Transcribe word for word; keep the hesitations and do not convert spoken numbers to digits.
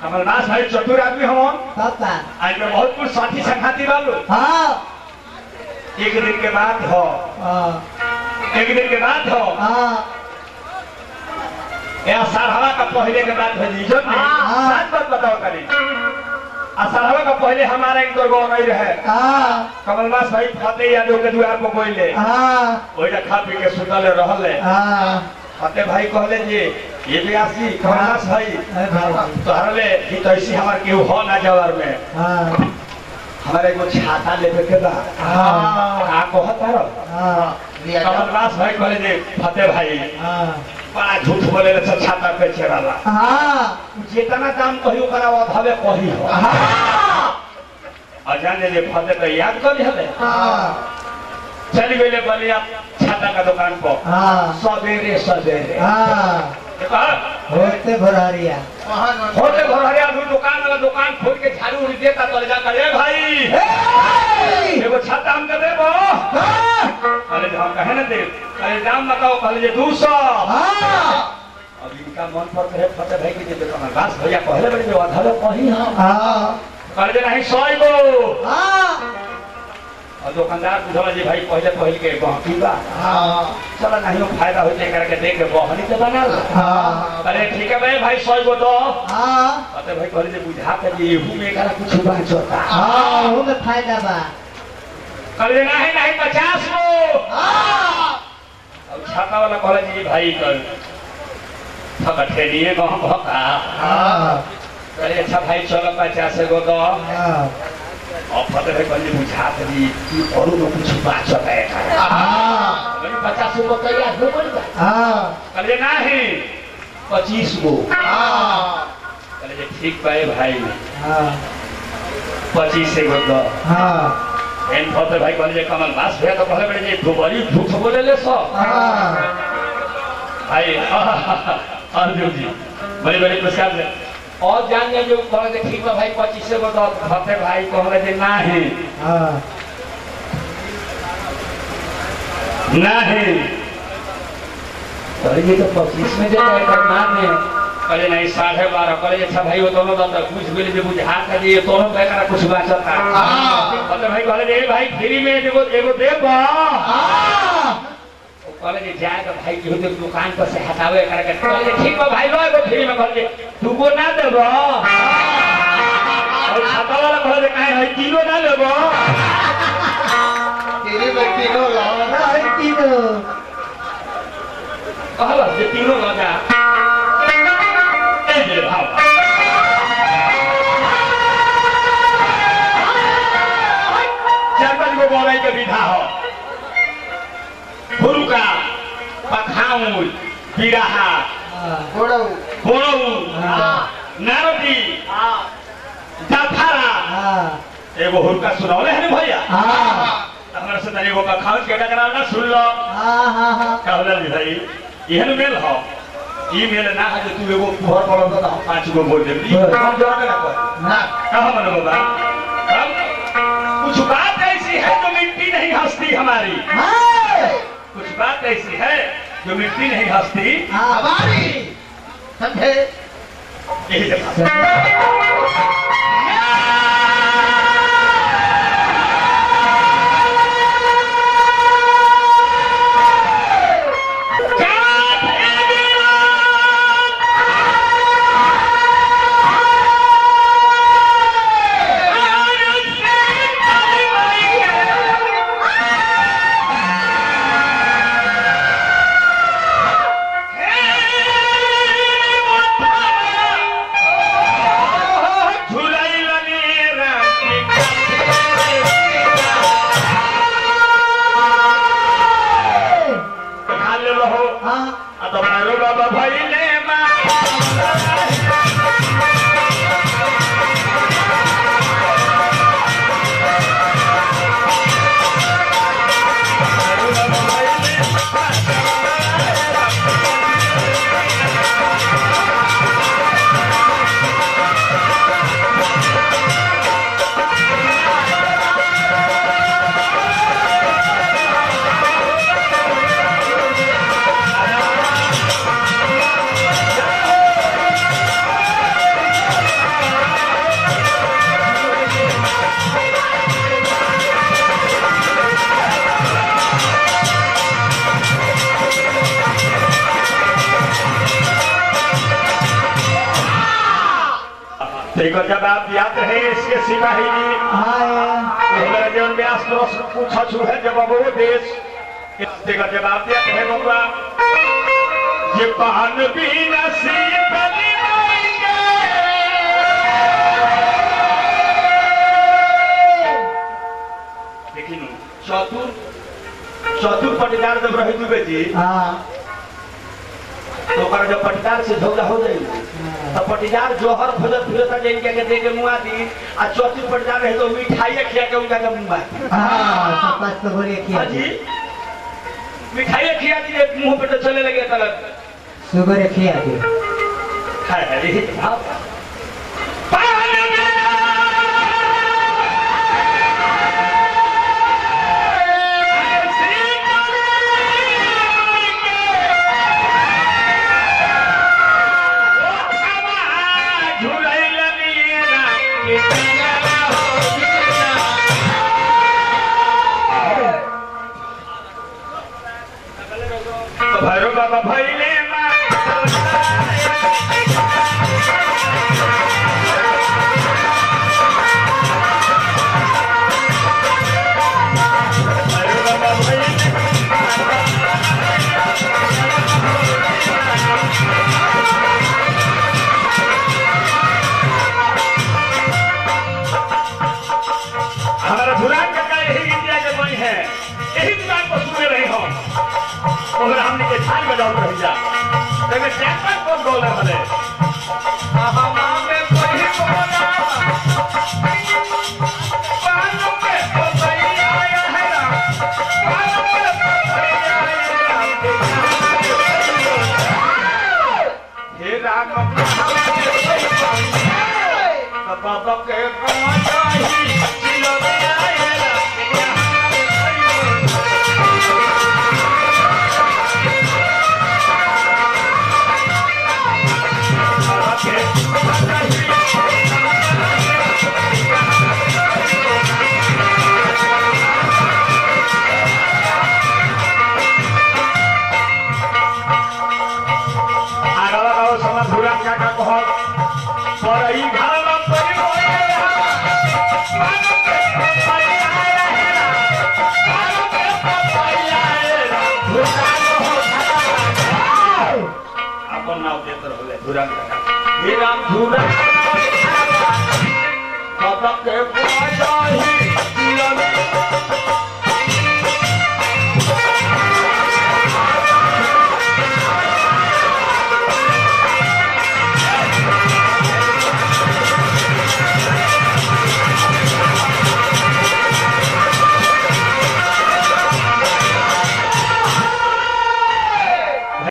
कमलदास भाई चतुर आदमी हम आज में बहुत कुछ साथी संघाती वालों एक दिन के बाद हो एक दिन के बाद हो अषाढ़वा का पहले के बाद भेजी जो सात बात बताओ करी अषाढ़वा का पहले हमारा एक दो गाँव नहीं रहे कमलदास भाई फतेह यादव के द्वार पर गोइले वही खा पी के सुतले रहले फतेह भाई कहले जी ये भी आसी कमलदास भाई तोहरले कि तैसी हमार केहू हो ना जवार में हमारे को छाता लेके के बा का कहत हरो कमलदास भाई कहले जी फतेह भाई बड़ा झूठ बोले सब छाता पे चढ़ाला जितना दाम कहियो करा अधावे कही हो अजाने ले फतेह तो याद कर हले चली गए बलिया छाता का दुकान पर सवेरे सवेरे होते भरारिया होते भरारिया दुकान वाला दुकान खोल के झाड़ू उड़ देता तो जा कर भाई एगो छाता हम के देबो अरे हम कहे ना दे अरे दाम बताओ कहले दो सौ अब इनका मन पर कहे फतेह भाई के दे कमलदास भैया कहले बड़े जो आधा कही हां कहले नहीं सौ गो और दुकानदार बुझला जी भाई पहले पहले के बाकी बा हां चला नहीं फायदा होते करके देख के बहनी तो बना हां अरे ठीक है भाई भाई सौ गो दो हां अरे भाई कहले जे बुझा के जे एहू में करा कुछ बात होता हां हो में फायदा बा कहले नहीं नहीं पचास गो हां अब छाता वाला कहले जी भाई कर फकटे लिए गांव भका हां अरे अच्छा भाई चलो पचास गो दो हां और फतेह भाई कहले बुझा के जी कि और तो कुछ बात है हां भाई पचास गो तैयार हो गई हां कहले नहीं पच्चीस गो हां कहले ठीक भाई भाई हां पच्चीस गो दो हां एन फतेह भाई कहले कमलदास भैया तो कहले बड़े जे बड़ी झूठ बोले ले सब हां भाई अर्जुन जी बड़े बड़े पुरस्कार ले और जान जो कहले ठीक बा भाई पच्चीस गो दो फतेह भाई कहले जे नहीं हां नहीं अरे ये तो पच्चीस में देता है करमान में कहले नहीं साढ़े बारह कहले अच्छा भाई वो दोनों दादा कुछ भी जो बुझा के दिए दोनों बेकार कुछ बाचता हां फतेह भाई कहले जे भाई फ्री में एगो एगो देबो हां कहले जे जाए तो भाई के होते दुकान पर से हटावे करके कहले ठीक बा भाई लो एगो फ्री में कहले तू को ना देबो और छाता वाला कहले काहे है तीनों ना लेबो तेरे में तीनों लो ना है तीनों कहला जे तीनों लो जा ए जे भाव चार पांच गो बोलाई के विधा हो हुरुका पखाउल बिराहा घोड़ो घोड़ो नारदी जाफारा एगो हुरुका सुनावले है भैया हमरा से तनी एगो पखाउल के डगरा ना सुन लो हां हां हां कहला जी भाई एहन मेल हो ई मेल ना है तू एगो घर पड़ो तो हम पांच गो बोल देबी हम जोड़ के ना कर ना कह मन बाबा कुछ बात ऐसी है जो मिट्टी नहीं हंसती हमारी कुछ बात ऐसी है जो मिट्टी नहीं हंसती हमारी समझे यही जगह देखो जवाब दिया तो है इसके सिपाही जी हाय जीवन व्यास प्रश्न पूछा छू है जब वो देश देखो जवाब दिया तो है बबुआ ये पान भी नसीब देखिए चतुर चतुर पटीदार जब रही दुबे जी हाँ तो कर जब पटीदार से झगड़ा हो जाएगी तो पटीदार जोहर खोजत फिरता जाइन के दे के मुआ दी आ चतुर पटीदार रहे तो मिठाई खिया के उनका के मुंह हाँ सब बात तो बोले किया जी मिठाई खिया दी मुंह पे तो चले लगे तलक शुगर किया दी है यही भाव भैरव बाबा भैले हमारा धुरान का यही इंडिया के बनी है यही दुकान को सुने रहे हो अगर हमने के छान में डाल रही जा तो मैं चैंपियन कौन बोल रहे हमें हम में कोई बोला पानों पे तो सही आया है ना पानों पे तो सही आया हे राम बाबा के कमाई चिलो में आया धुरा हे राम धुरा